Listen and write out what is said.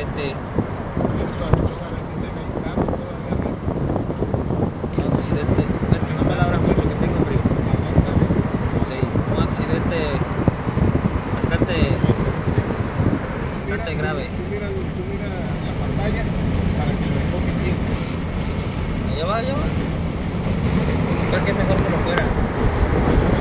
accidente. Un accidente, no me labra mucho que tengo frío. Sí, un accidente bastante grave. Tú mira la pantalla para que lo enfoques bien. Allá va. Creo que es mejor por fuera.